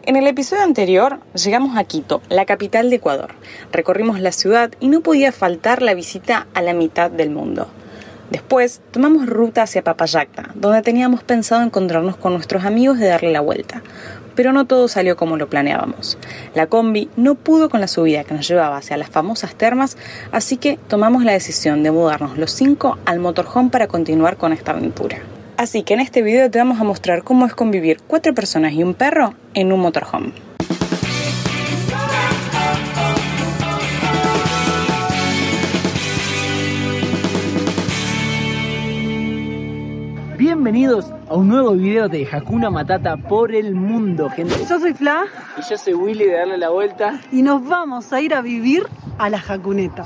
En el episodio anterior llegamos a Quito, la capital de Ecuador. Recorrimos la ciudad y no podía faltar la visita a la mitad del mundo. Después tomamos ruta hacia Papayacta, donde teníamos pensado encontrarnos con nuestros amigos de darle la vuelta. Pero no todo salió como lo planeábamos. La combi no pudo con la subida que nos llevaba hacia las famosas termas, así que tomamos la decisión de mudarnos los 5 al motorhome para continuar con esta aventura. Así que en este video te vamos a mostrar cómo es convivir 4 personas y un perro en un motorhome. Bienvenidos a un nuevo video de Hakuna Matata por el mundo, gente. Yo soy Fla. Y yo soy Willy de Darle la Vuelta. Y nos vamos a ir a vivir a la Jacuneta.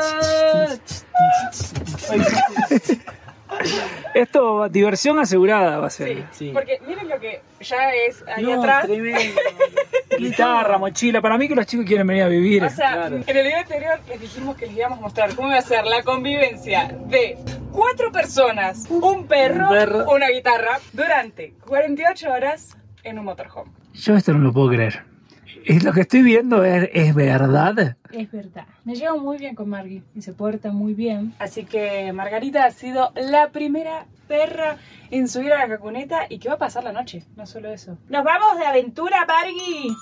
Esto, diversión asegurada va a ser. Sí. Porque miren lo que ya es ahí atrás. Tremendo. Guitarra, mochila. Para mí que los chicos quieren venir a vivir. O sea, Claro. en el video anterior les dijimos que les íbamos a mostrar cómo iba a ser la convivencia de 4 personas, un perro, una guitarra, durante 48 horas en un motorhome. Yo esto no lo puedo creer. Lo que estoy viendo es verdad. Es verdad. Me llevo muy bien con Margui y se porta muy bien. Así que Margarita ha sido la primera perra en subir a la Jacuneta y que va a pasar la noche. No solo eso. ¡Nos vamos de aventura, Margui!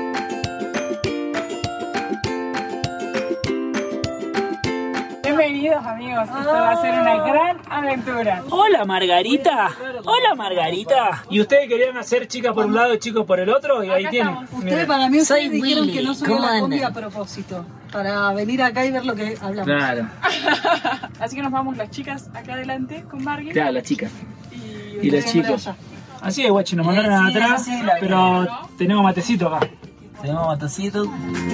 Bienvenidos, amigos. Esto va a ser una gran aventura. Hola, Margarita. Hola, Margarita. Y ustedes querían hacer chicas por un lado y chicos por el otro, y ahí tienen. Ustedes para mí Soy dijeron Willy. que no subió ¿Cómo la combi andan? a propósito. Para venir acá y ver lo que hablamos. Claro, Así que nos vamos las chicas acá adelante con Margui. claro, la chica. Y Y los ustedes chicos. allá. Así es, guachi, nos mandaron Sí, atrás, sí, la pero vi, ¿no? tenemos matecito acá. Tenemos matacito.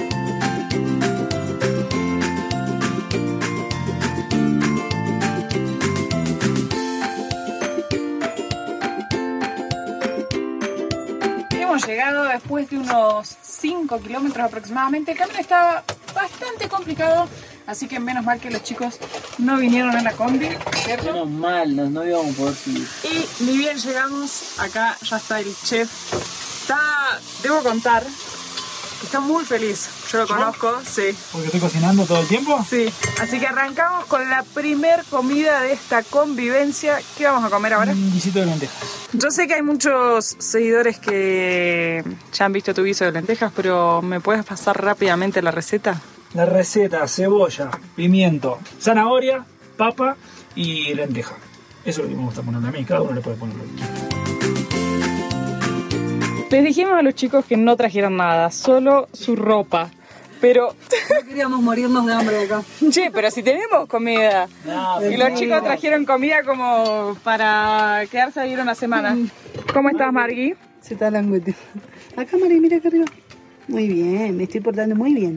Hemos llegado después de unos 5 kilómetros aproximadamente. El camino estaba bastante complicado, así que menos mal que los chicos no vinieron en la combi, ¿cierto? Menos mal, no íbamos a poder subir. Y ni bien llegamos, acá ya está el chef. Debo contar, que está muy feliz. Yo lo conozco, sí. Porque estoy cocinando todo el tiempo. Sí, así que arrancamos con la primer comida de esta convivencia. ¿Qué vamos a comer ahora? Un guisito de lentejas. Yo sé que hay muchos seguidores que ya han visto tu guiso de lentejas, pero ¿me puedes pasar rápidamente la receta? La receta: cebolla, pimiento, zanahoria, papa y lenteja. Eso es lo que me gusta ponerle a mí. Cada uno le puede poner lo que quiera. Les dijimos a los chicos que no trajeran nada, solo su ropa. Pero, No queríamos morirnos de hambre acá. che, pero si tenemos comida. No, Y los chicos trajeron comida como para quedarse a vivir una semana. ¿Cómo estás, Margui? Se está languete. Acá, Mari, mira acá arriba. Muy bien, me estoy portando muy bien.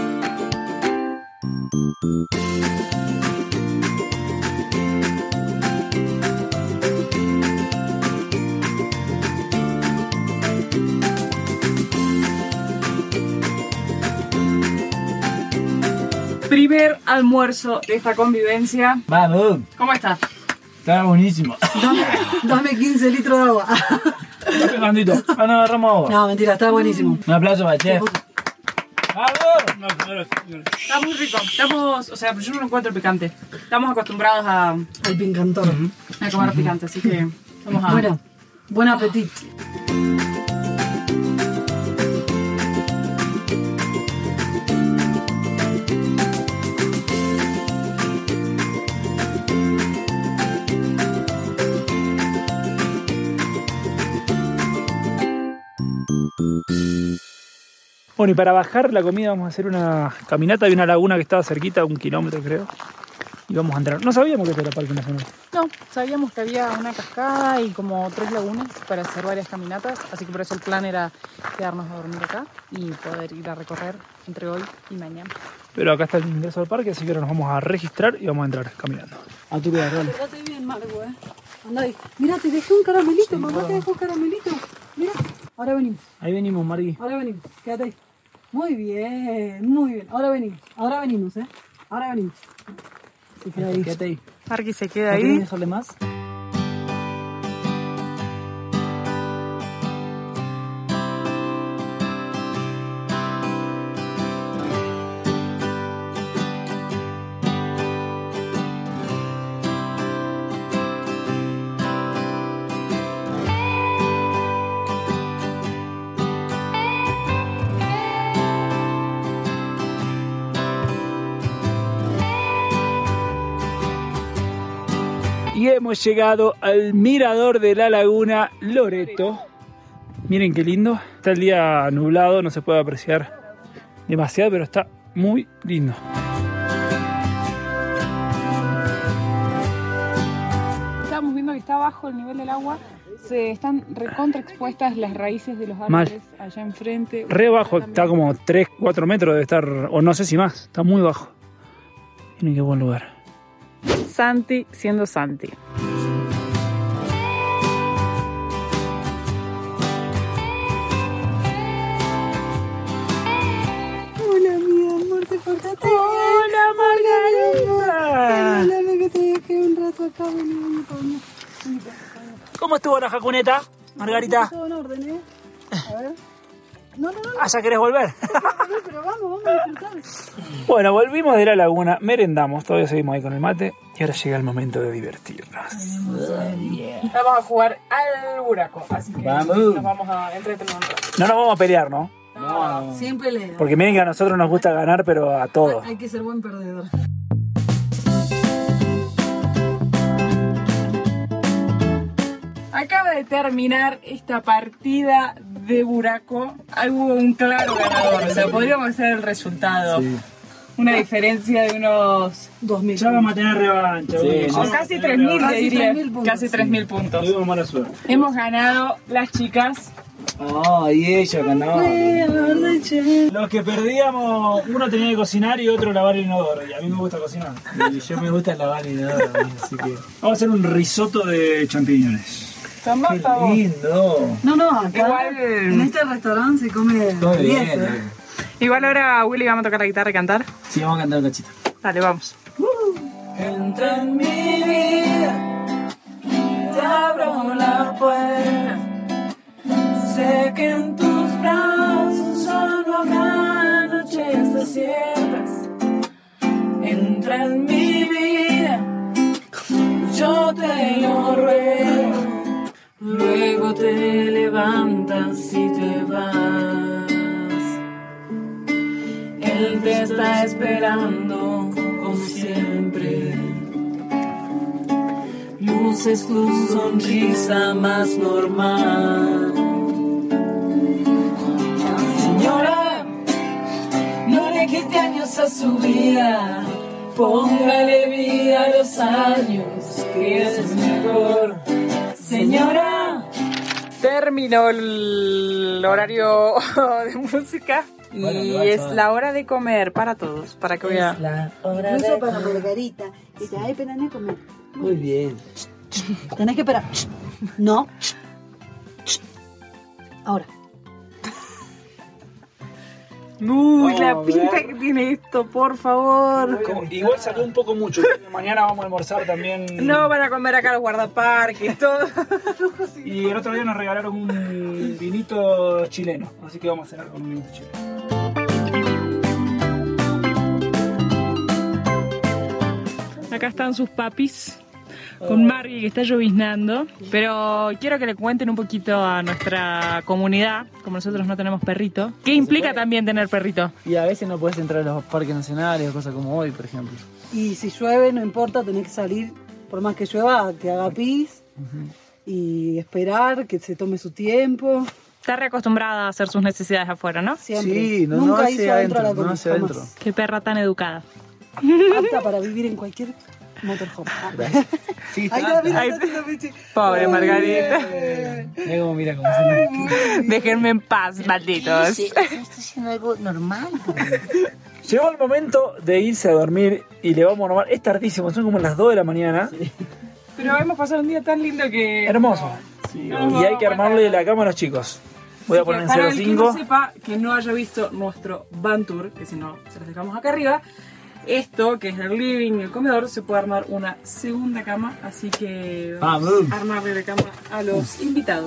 Primer almuerzo de esta convivencia. vamos, ¿Cómo estás? Está buenísimo. Dame 15 litros de agua. Está picandito. Ah, no, agarramos agua. No, mentira, está buenísimo. Un aplauso para el chef. Está muy rico. O sea, yo no lo encuentro picante. Estamos acostumbrados a Al pincantor. comer picante, así que vamos a... Bueno, buen apetito. Bueno, y para bajar la comida vamos a hacer una caminata. Había una laguna que estaba cerquita, 1 kilómetro creo. Y vamos a entrar. No sabíamos que este era Parque Nacional. No, sabíamos que había una cascada y como 3 lagunas para hacer varias caminatas, así que por eso el plan era quedarnos a dormir acá y poder ir a recorrer entre hoy y mañana. Pero acá está el ingreso al parque, así que ahora nos vamos a registrar y vamos a entrar caminando. a tu lugar, dale. Portate bien, Margo, Andá ahí. Mira, te dejé un caramelito, mamá te dejó un caramelito. Mira, ahora venimos. Ahí venimos, Margui. Ahora venimos, quédate ahí. Muy bien, muy bien. Ahora venimos, ahora venimos, Ahora venimos. Se queda ahí. Quédate ahí. Margui se queda ¿No querés ahí. dejarle más? Y hemos llegado al mirador de la laguna Loreto. Miren qué lindo. Está el día nublado, no se puede apreciar demasiado, pero está muy lindo. Estamos viendo que está bajo el nivel del agua. Se están recontra expuestas las raíces de los árboles allá enfrente. Re bajo, está como 3-4 metros debe estar, o no sé si más, está muy bajo. Miren qué buen lugar. Santi siendo Santi. Hola, mi amor, te portaste bien. ¡Hola, Margarita! Hola, que te dejé un rato acá, vení. ¿Cómo estuvo la jacuneta, Margarita? Todo en orden, ¿eh? A ver. No. ¿Ah, ya querés volver? Pero vamos a disfrutar. Bueno, volvimos de la laguna, merendamos, todavía seguimos ahí con el mate y ahora llega el momento de divertirnos. Vamos a jugar al buraco, así que nos vamos a entretener un rato. No nos vamos a pelear, ¿no? No. Siempre pelea. Porque miren que a nosotros nos gusta ganar, pero a todos. Hay que ser buen perdedor. Acaba de terminar esta partida de buraco. Hubo un claro ganador, o sea, podríamos hacer el resultado. Sí. Una diferencia de unos 2.000. Ya vamos a tener revancha. Sí, o casi 3.000, te diría. 3.000 puntos. Casi 3.000 puntos. Tuvimos mala suerte. Hemos ganado las chicas. Y ella ganó. Los que perdíamos, uno tenía que cocinar y otro lavar el inodoro. Y a mí me gusta cocinar. Y yo me gusta lavar el inodoro, así que... Vamos a hacer un risotto de champiñones. ¡Qué lindo! No, acá Igual, en este restaurante se come Todo 10, bien. Igual ahora Willy vamos a tocar la guitarra y cantar. Sí, vamos a cantar un cachito. Dale, vamos. Entra en mi vida, te abro la puerta. Sé que en tus brazos solo habrá noches desiertas. Entra en mi vida, yo te lo ruego. Luego te levantas y te vas. Él te está esperando como siempre. Luces tu sonrisa más normal. Señora, no le quite años a su vida. Póngale vida a los años, que es mejor. Señora, terminó el horario de música y es la hora de comer para todos. Para que es la hora incluso de para Margarita. Dice, ay, pero no comer. Muy bien. Tenés que esperar. No. Ahora. La pinta que tiene esto, por favor. Igual salió un poco mucho. Mañana vamos a almorzar también. No van a comer acá los guardaparques, todo. Y el otro día nos regalaron un vinito chileno. Así que vamos a cenar con un vinito chileno. Acá están sus papis con Margie, que está lloviznando. Pero quiero que le cuenten un poquito a nuestra comunidad, como nosotros no tenemos perrito. ¿Qué implica también tener perrito? Y a veces no puedes entrar a los parques nacionales o cosas como hoy, por ejemplo. Y si llueve, no importa, tenés que salir, por más que llueva, que haga pis. Y esperar que se tome su tiempo. Está reacostumbrada a hacer sus necesidades afuera, ¿no? Siempre. Sí, Nunca hace hizo adentro la no hace adentro. jamás. Qué perra tan educada. Apta para vivir en cualquier motorhome. Sí, Ahí está. está, mira, Ay, está haciendo pichi. Pobre Margarita. Mira cómo mira cómo se Déjenme en paz, malditos. Estoy haciendo algo normal. Llegó el momento de irse a dormir y le vamos a normal. Es tardísimo, son como las 2 de la mañana. Pero hemos pasado un día tan lindo que... Hermoso. Sí, Y hay que armarle la cama a los chicos. Voy a poner en para el que no 0.5. sepa, que no haya visto nuestro van tour, que si no se los dejamos acá arriba, esto, que es el living y el comedor, se puede armar una segunda cama, así que vamos a armarle la cama a los invitados.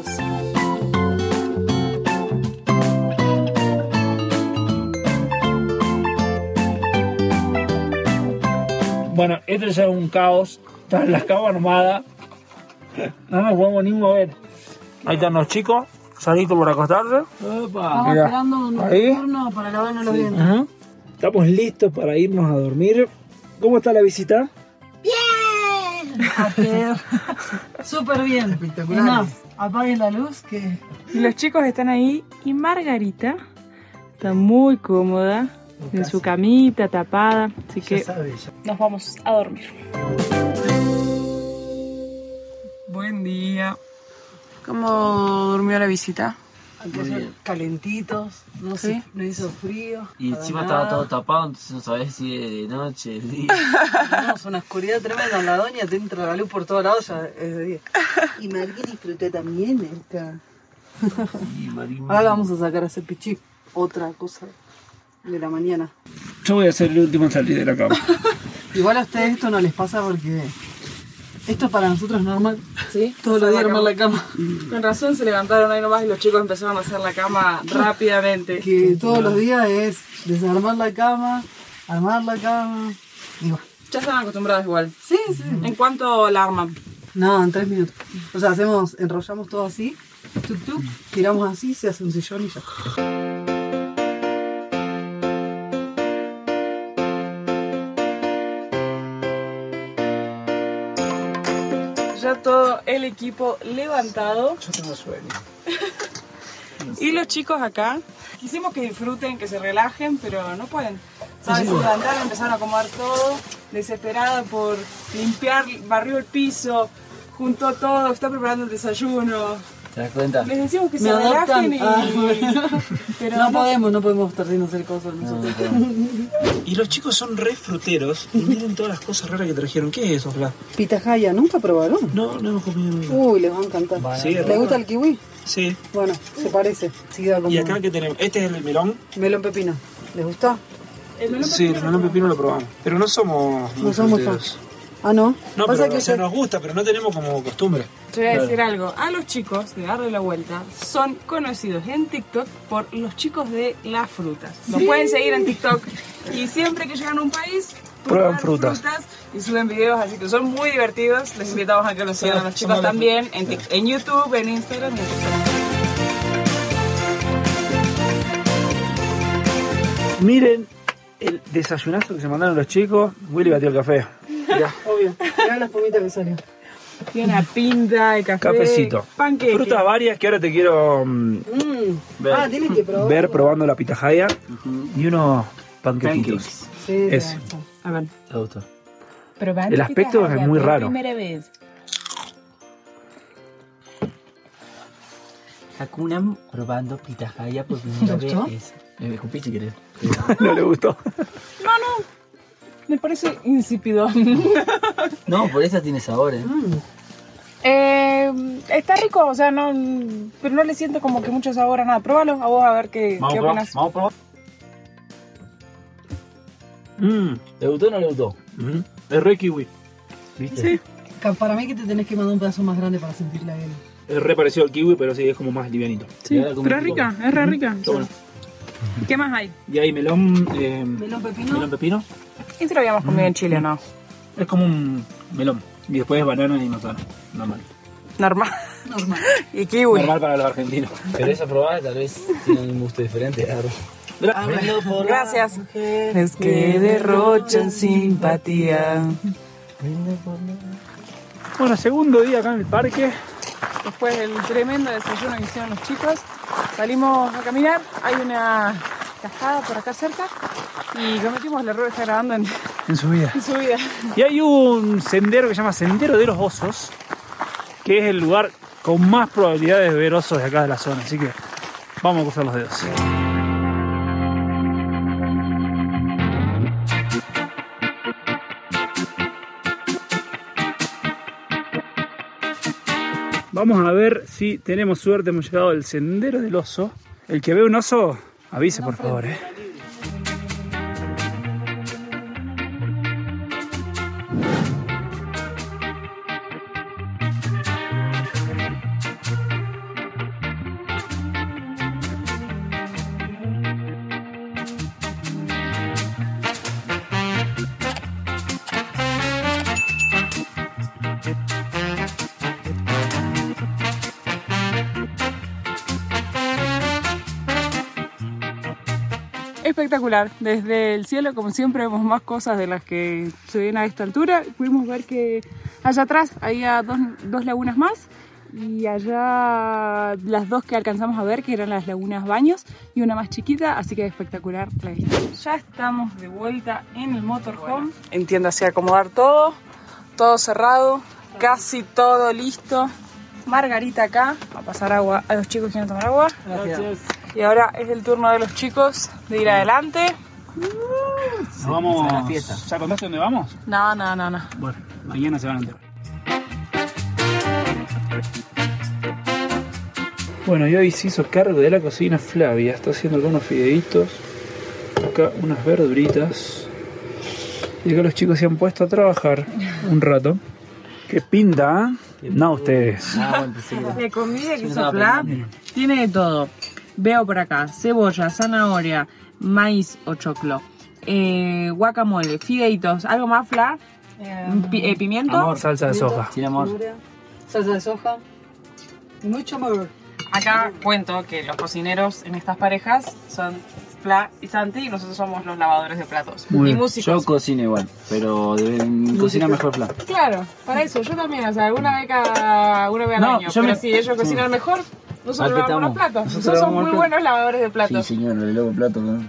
Bueno, esto ya es un caos. Están las camas armadas. No nos podemos ni mover. Ahí están los chicos, salitos por acostarse. Estamos Mira, esperando un ahí. turno para lavarnos los dientes. Ajá. Estamos listos para irnos a dormir. ¿Cómo está la visita? ¡Bien! hacer. Súper bien. Espectacular. Es más, apaguen la luz que... Y los chicos están ahí y Margarita está muy cómoda en su camita tapada, así que nos vamos a dormir. Buen día. ¿Cómo durmió la visita? Aunque son calentitos, no hizo frío. Y para encima nada. estaba todo tapado, entonces no sabés si es de noche, de día. No, es una oscuridad tremenda. La doña te entra la luz por todos lados, ya es de día. Y Margui disfruté también esta. Ahora vamos a sacar a hacer pichí, otra cosa de la mañana. Yo voy a ser el último en salir de la cama. Igual a ustedes esto no les pasa porque esto para nosotros es normal. Sí, Todos los días armar la cama. Con razón se levantaron ahí nomás y los chicos empezaron a hacer la cama rápidamente. Que todos los días es desarmar la cama, armar la cama. Y bueno. Ya están acostumbrados igual. Sí, sí. ¿En cuánto la arman? No, en 3 minutos. O sea, enrollamos todo así, tuc, tuc, tiramos así, se hace un sillón y ya. Ya todo el equipo levantado. Yo tengo sueño. Y los chicos acá, quisimos que disfruten, que se relajen, pero no pueden. ¿Sabes? Se levantaron, empezaron a acomodar todo, desesperada por limpiar, barrió el piso, juntó todo, está preparando el desayuno. ¿Te das cuenta? Les decimos que Me se relajen adoptan. y... Pero No podemos estar sin hacer cosas nosotros. Y los chicos son re fruteros y miren todas las cosas raras que trajeron. ¿Qué es eso, Fla? Pitahaya, ¿nunca probaron? No, no hemos comido nunca. Uy, les va a encantar. Sí, ¿Le rico. gusta el kiwi? Sí. Bueno, se parece. Siga como ¿Y acá qué tenemos? Este es el melón. melón pepino. ¿Les gusta? Sí, el melón pepino lo probamos. Pero no somos muy No somos fruteros. fans. Ah, no. No, Pasa pero que o sea, nos gusta, pero no tenemos como costumbre. te voy a decir algo. A los chicos de Darle la Vuelta son conocidos en TikTok por los chicos de las frutas. Los pueden seguir en TikTok y siempre que llegan a un país Prueban frutas. y suben videos, así que son muy divertidos. Les invitamos a que los sigan a los chicos también en YouTube, en Instagram y en TikTok. Miren el desayunazo que se mandaron los chicos. Willy batió el café. Mirá. Obvio. Mirá la espumita que salió. Tiene una pinta de café, Cafecito. panqueque. Frutas varias que ahora te quiero ver, Tienen que probar. ver probando la pitahaya y unos panquequitos. Sí, Ese. A ver. Te gustó. El aspecto es muy raro. Primera vez. Hakuna probando pitahaya por primera ¿Te gustó? vez. Me escupí si querés. No le gustó. Me parece insípido. No, por eso tiene sabor, Está rico, o sea, no, pero no le siento como que mucho sabor a nada. Pruébalo, a vos a ver qué opinas. Vamos a probar. ¿Le gustó o no le gustó? Es re kiwi. ¿Viste? Sí. Para mí que te tenés que mandar un pedazo más grande para sentir la hiel. Es re parecido al kiwi, pero sí, es como más livianito. Sí, Y ahora como pero es un rica, es re rica. Está bueno. ¿Qué más hay? Y hay melón, Melón pepino. melón pepino. Este lo habíamos comido en Chile, ¿no? Es como un melón. Y después banana y manzana. Normal. Normal. Normal. Y kiwi. Normal para los argentinos. Pero esa probada tal vez tiene un gusto diferente. Gracias. Es que derrochan simpatía. Bueno, segundo día acá en el parque. Después del tremendo desayuno que hicieron los chicos, salimos a caminar. Hay una cascada por acá cerca y cometimos el error de estar grabando en En su vida. su vida. Y hay un sendero que se llama Sendero de los Osos, que es el lugar con más probabilidades de ver osos de acá de la zona. Así que vamos a cruzar los dedos. Vamos a ver si tenemos suerte. Hemos llegado al Sendero del Oso. El que ve un oso, avise por favor, Espectacular. Desde el cielo, como siempre, vemos más cosas de las que se ven a esta altura. Pudimos ver que allá atrás había dos lagunas más. Y allá las dos que alcanzamos a ver, que eran las lagunas Baños, y una más chiquita, así que espectacular la vista. Ya estamos de vuelta en el motorhome. Entiéndase acomodar todo cerrado, casi todo listo. Margarita acá, va a pasar agua a los chicos que quieren tomar agua. Gracias. Y ahora es el turno de los chicos de ir adelante. Nos vamos a la fiesta. ¿Ya contaste dónde vamos? No. Bueno, mañana se van a enterar. Bueno, y hoy se hizo cargo de la cocina Flavia. Está haciendo algunos fideitos. Acá unas verduritas. Y acá los chicos se han puesto a trabajar un rato. ¿Qué pinta? No, ustedes. La comida que hizo Fla tiene de todo. Veo por acá cebolla, zanahoria, maíz o choclo, guacamole, fideitos, algo más, Fla, pimiento. Amor, salsa de soja. Sin amor. Salsa de soja. Y mucho amor. Acá cuento que los cocineros en estas parejas son Fla y Santi y nosotros somos los lavadores de platos. Muy y bien. músicos. Yo cocino igual, pero cocina mejor Fla. Claro, para eso, yo también, o sea, una vez al año, pero si ellos cocinan mejor, nosotros lavamos los platos. Nosotros somos muy buenos lavadores de platos. Sí, señor, le lavo platos, ¿no?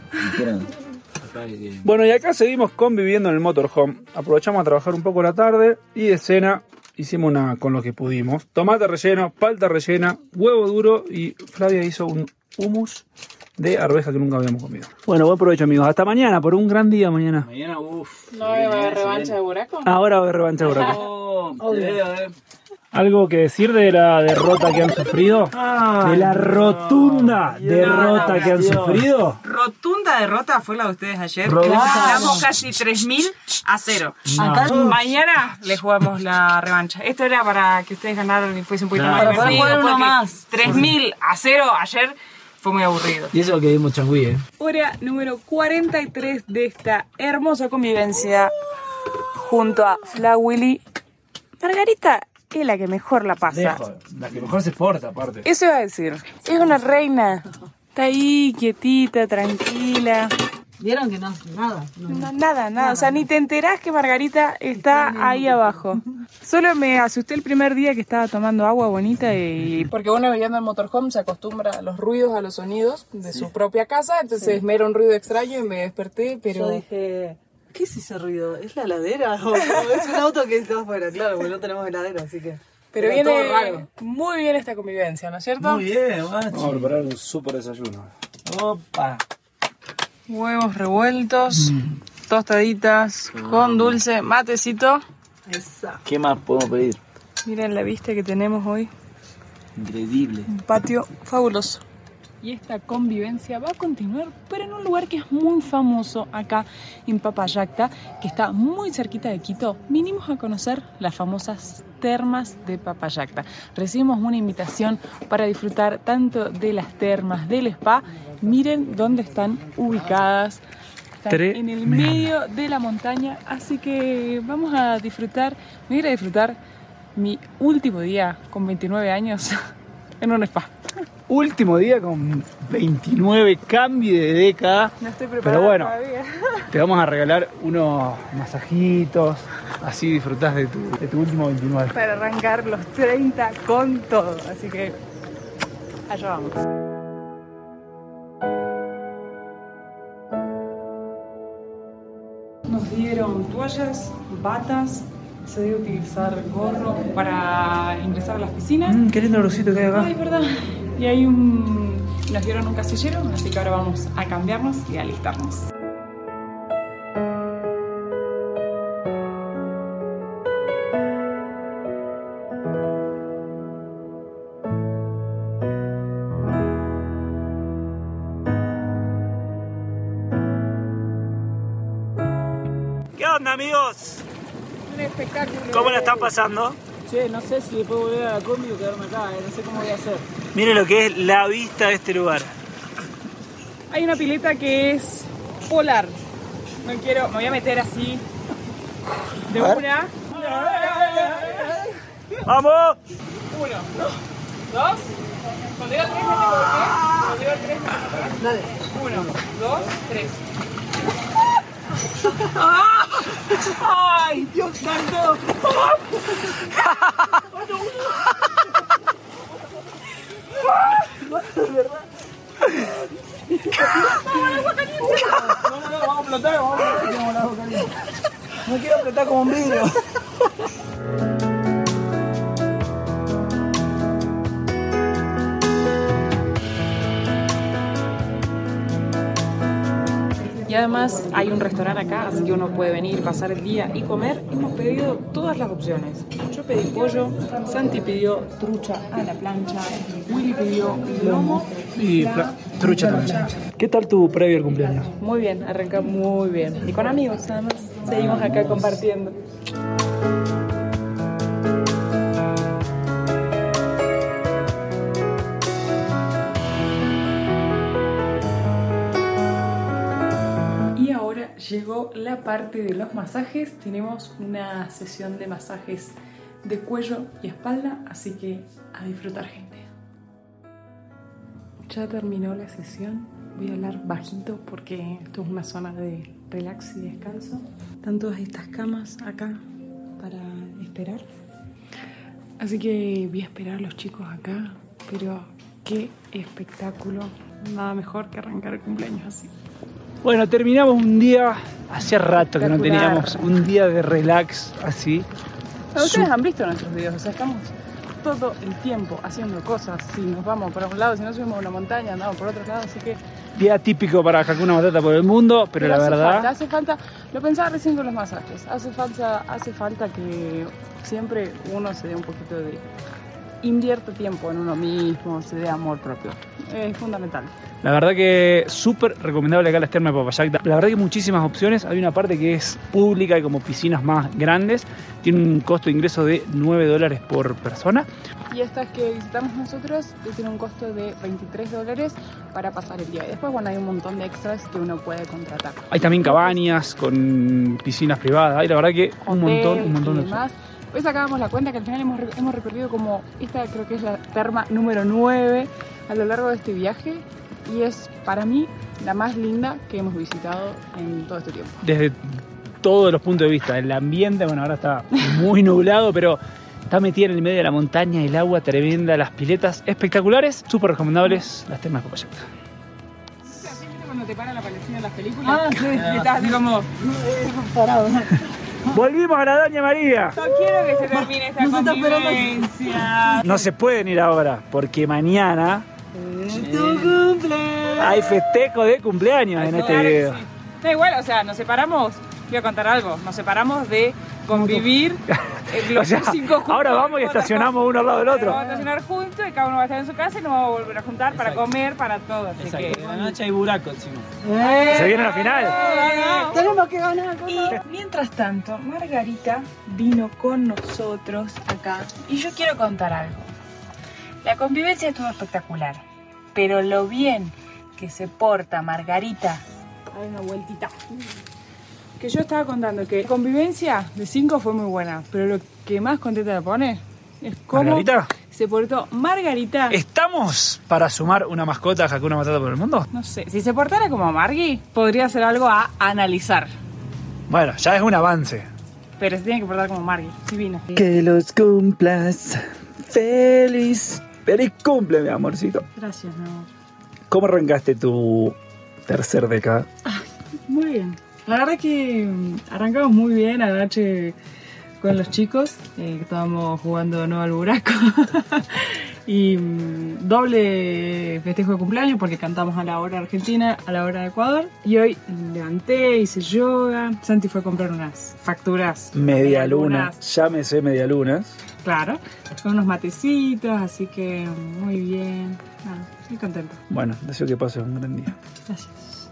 Bueno, y acá seguimos conviviendo en el motorhome. Aprovechamos a trabajar un poco la tarde y de cena hicimos una con lo que pudimos. Tomate relleno, palta rellena, huevo duro y Flavia hizo un hummus de arveja que nunca habíamos comido. Bueno, buen provecho, amigos. Hasta mañana, por un gran día mañana. Mañana, uff. ¿No va a haber revancha de Buraco? Ahora va a haber revancha de Buraco. Oh, ¿Algo que decir de la derrota que han sufrido? ¿De la rotunda derrota que han sufrido? Rotunda derrota fue la de ustedes ayer. Rotunda. Ganamos casi 3.000-0. Acá Mañana les jugamos la revancha. Esto era para que ustedes ganaran y fuese un poquito Claro. más Para poder divertido. jugar uno porque más. 3.000-0 ayer fue muy aburrido. Y eso que dimos changüí, Hora número 43 de esta hermosa convivencia junto a Fla, Willy. Margarita es la que mejor la pasa. La que mejor se porta, aparte. Eso iba a decir. Es una reina. Está ahí, quietita, tranquila. ¿Vieron que no hace nada? No. Nada. O sea, ni te enterás que Margarita está ahí abajo. Solo me asusté el primer día que estaba tomando agua bonita y... Porque uno viviendo en motorhome se acostumbra a los ruidos, a los sonidos de su propia casa. Entonces me era un ruido extraño y me desperté, pero... Yo dije, ¿qué es ese ruido? ¿Es la heladera? ¿O es un auto que está afuera? Claro, porque no tenemos heladera, así que... Pero era todo viene raro. muy bien esta convivencia, ¿no es cierto? Muy bien, Vamos a preparar un súper desayuno. Opa. Huevos revueltos, tostaditas con dulce, matecito. Esa. ¿Qué más podemos pedir? Miren la vista que tenemos hoy. Increíble. Un patio fabuloso. Y esta convivencia va a continuar, pero en un lugar que es muy famoso acá en Papayacta, que está muy cerquita de Quito. Vinimos a conocer las famosas termas de Papayacta. Recibimos una invitación para disfrutar tanto de las termas, del spa. Miren dónde están ubicadas. Están en el medio de la montaña, así que vamos a disfrutar. Me voy a ir a disfrutar mi último día con 29 años en un spa. Último día con 29, cambio de década. No estoy preparada Pero bueno, todavía. te vamos a regalar unos masajitos. Así disfrutás de tu último 29. Para arrancar los 30 con todo. Así que allá vamos. Nos dieron toallas, batas. Se debe utilizar gorro para ingresar a las piscinas. Qué lindo olorcito que hay acá. Ay, verdad. Y hay nos dieron un casillero, así que ahora vamos a cambiarnos y a alistarnos. ¿Qué onda, amigos? Un espectáculo. ¿Cómo la están pasando? Che, no sé si después volver a la combi o quedarme acá, no sé cómo voy a hacer. Miren lo que es la vista de este lugar. Hay una pileta que es polar. No quiero, me voy a meter así de una. ¡Vamos! 1, 2. Cuando diga 3 me tengo que ir. Cuando diga 3 me tengo que ir. Dale. 1, 2, 3. ¡Ay, Dios santo! Vamos a flotar, vamos a flotar. No quiero flotar como un vidrio. Y además hay un restaurante acá, así que uno puede venir, pasar el día y comer. Hemos pedido todas las opciones. Yo pedí pollo, Santi pidió trucha a la plancha, Willy pidió lomo Y trucha también. ¿Qué tal tu previo al cumpleaños? Muy bien, arranca muy bien. Y con amigos, además, seguimos acá compartiendo. Y ahora llegó la parte de los masajes. Tenemos una sesión de masajes de cuello y espalda, así que a disfrutar, gente. Ya terminó la sesión. Voy a hablar bajito porque esto es una zona de relax y descanso. Están todas estas camas acá para esperar. Así que voy a esperar a los chicos acá. Pero qué espectáculo. Nada mejor que arrancar el cumpleaños así. Bueno, terminamos un día, hacía rato que no Espectacular. teníamos un día de relax así. Ustedes han visto nuestros videos, o sea, estamos todo el tiempo haciendo cosas. Si nos vamos por un lado, si no subimos a una montaña, andamos por otro lado, así que... Día típico para Hakuna Matata por el mundo, pero la verdad... Hace falta, lo pensaba recién con los masajes, hace falta que siempre uno se dé un poquito de... Invierta tiempo en uno mismo, se dé amor propio. Es fundamental. La verdad que súper recomendable acá las termas de Papayacta. La verdad que hay muchísimas opciones. Hay una parte que es pública y como piscinas más grandes. Tiene un costo de ingreso de $9 por persona. Y estas que visitamos nosotros tienen un costo de $23 para pasar el día. Y después, bueno, hay un montón de extras que uno puede contratar. Hay también cabañas con piscinas privadas. Hay la verdad que un montón de opciones. Más. Hoy sacábamos la cuenta que al final hemos recorrido como, esta creo que es la terma número 9 a lo largo de este viaje. Y es para mí la más linda que hemos visitado en todo este tiempo. Desde todos los puntos de vista. El ambiente, bueno, ahora está muy nublado, pero está metida en el medio de la montaña, el agua tremenda, las piletas espectaculares, súper recomendables las termas de Papayacta. Cuando te paran la Palestina en las películas, Ah, sí. y estás así como... Parado. Volvimos a la Doña María. No quiero que se termine esta No se está esperando. convivencia. No se pueden ir ahora, porque mañana ¡Tu cumpleaños! hay festejo de cumpleaños en este Claro que video. sí. Da igual, o sea, nos separamos, voy a contar algo, nos separamos de convivir los O sea, 5 juntos. ahora vamos y estacionamos uno al lado del otro. Vamos a estacionar juntos y cada uno va a estar en su casa y nos vamos a volver a juntar para comer, para todo. Así que... La noche hay buraco encima. Se viene la final. Tenemos que ganar. Y mientras tanto, Margarita vino con nosotros acá y yo quiero contar algo. La convivencia estuvo espectacular, pero lo bien que se porta Margarita. Hay una vueltita. Que yo estaba contando que la convivencia de 5 fue muy buena, pero lo que más contenta me pone es cómo ¿Margarita? se portó Margarita. ¿Estamos para sumar una mascota a Hakuna Matata por el mundo? No sé, si se portara como Margui, podría ser algo a analizar. Bueno, ya es un avance. Pero se tiene que portar como Margui, divina. Que los cumplas feliz. Feliz cumple, mi amorcito. Gracias, mi amor. ¿Cómo arrancaste tu tercer década? Muy bien. La verdad que arrancamos muy bien anoche con los chicos. Estábamos jugando de nuevo al buraco. Y doble festejo de cumpleaños porque cantamos a la hora argentina, a la hora de Ecuador. Y hoy levanté, hice yoga. Santi fue a comprar unas facturas. Medialunas. Llámese medialunas. Claro, con unos matecitos, así que muy bien. Nada, estoy contenta. Bueno, deseo que pases un gran día. Gracias.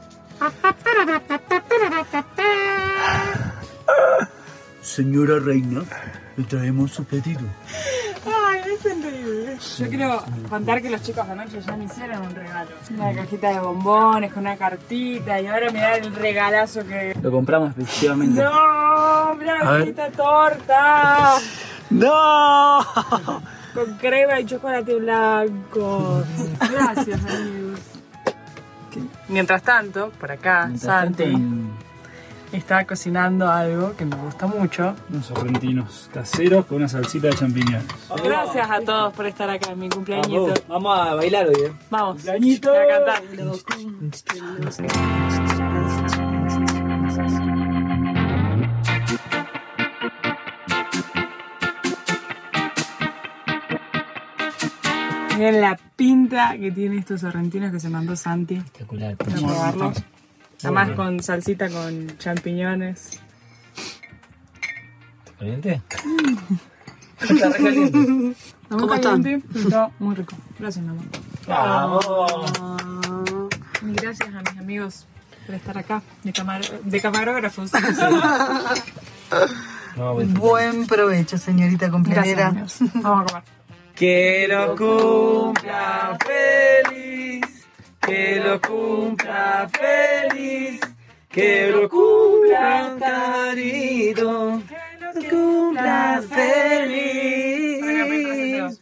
Señora reina, le traemos su pedido. Ay, es increíble. Yo quiero contar que los chicos anoche ya me hicieron un regalo. Una cajita de bombones con una cartita y ahora mirá el regalazo que... Lo compramos exclusivamente. ¡No! Mirá A la ver. cajita de torta. ¡No! Con crema y chocolate blanco. Gracias, amigos. Mientras tanto, por acá, Santi está cocinando algo que me gusta mucho. Unos sorrentinos caseros con una salsita de champiñones. Gracias a todos por estar acá en mi cumpleañito. Vamos a bailar hoy, Vamos. Cumpleañito. A cantar. Miren la pinta que tiene estos sorrentinos que se mandó Santi. Espectacular. Voy a probarlos. Además con salsita con champiñones. ¿Caliente? Está re caliente. ¿Cómo están? Está muy rico. Gracias, mi amor. ¡Vamos! Y gracias a mis amigos por estar acá, de camarógrafos. Buen provecho, señorita cumpleañera. Gracias, amigos. Vamos a comer. Que lo cumpla feliz, que lo cumpla feliz, que lo cumpla querido, que lo cumpla feliz.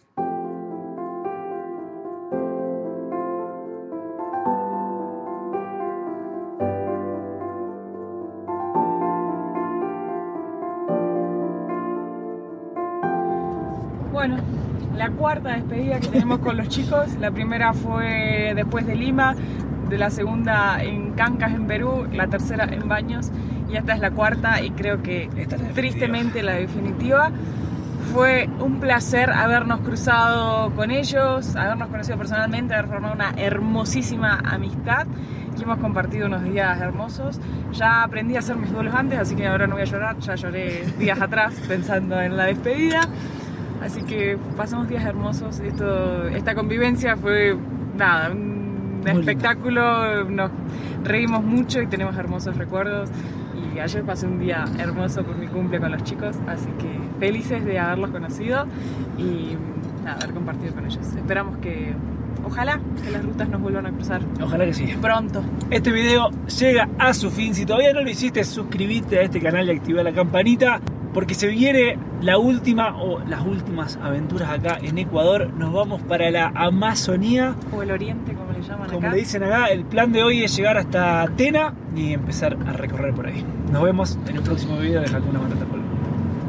Bueno, la cuarta despedida que tenemos con los chicos. La primera fue después de Lima, de la segunda en Cancas, en Perú, la tercera en Baños, y esta es la cuarta y creo que Esta es la tristemente la definitiva. Fue un placer habernos cruzado con ellos, habernos conocido personalmente, haber formado una hermosísima amistad y hemos compartido unos días hermosos. Ya aprendí a hacer mis duelos antes, así que ahora no voy a llorar, ya lloré días atrás pensando en la despedida. Así que pasamos días hermosos. Esta convivencia fue nada, un espectáculo. Nos reímos mucho y tenemos hermosos recuerdos. Y ayer pasé un día hermoso por mi cumple con los chicos. Así que felices de haberlos conocido y nada, haber compartido con ellos. Esperamos que, ojalá, que las rutas nos vuelvan a cruzar Ojalá que sí. pronto. Este video llega a su fin. Si todavía no lo hiciste, suscríbete a este canal y activa la campanita, porque se viene la última o las últimas aventuras acá en Ecuador. Nos vamos para la Amazonía, O el oriente, como le llaman como acá. le dicen acá. El plan de hoy es llegar hasta Tena y empezar a recorrer por ahí. Nos vemos en el próximo video de Hakuna Matata por el Mundo.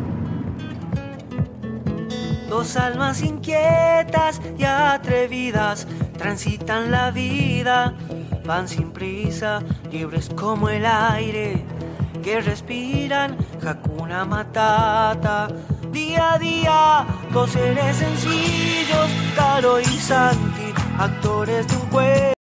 Dos almas inquietas y atrevidas transitan la vida, van sin prisa, libres como el aire que respiran. Hakuna Matata, día a día, dos seres sencillos, Caro y Santi, actores de un cuento.